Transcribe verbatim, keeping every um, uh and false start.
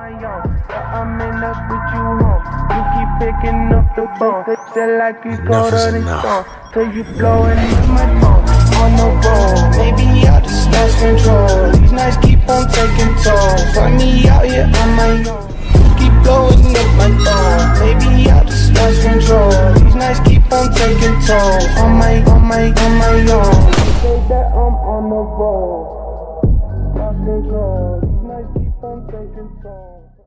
my own, but I'm in up with you home. You keep picking up the phone, feel like you go to the store, till you blowing up my phone. On the road, maybe I just lost control. These nights keep on taking toll. Find me out here on my own. Keep blowing up my phone. Maybe I just lost control. These nights keep on taking toll. On my, on my, on my own. They say that I'm on the road. Lost control. These nights keep on taking toll.